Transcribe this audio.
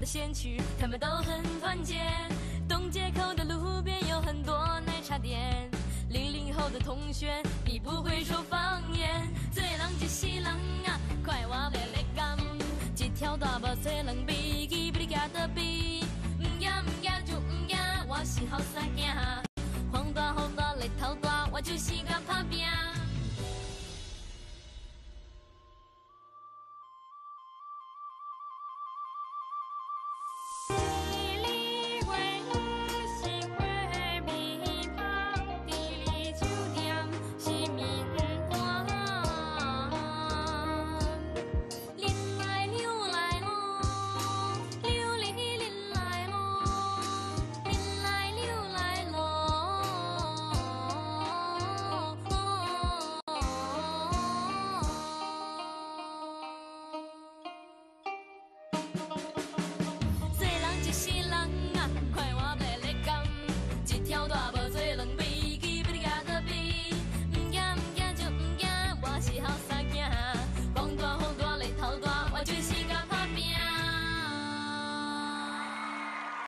先驱，他们都很团结。东街口的路边有很多奶茶店，00后的同学，你不会说方言。做人一世人啊，快活袂咧甘，一条大步做两边，记不哩行倒边。唔惊就唔惊，我是后生囝。风大来头大，我就是个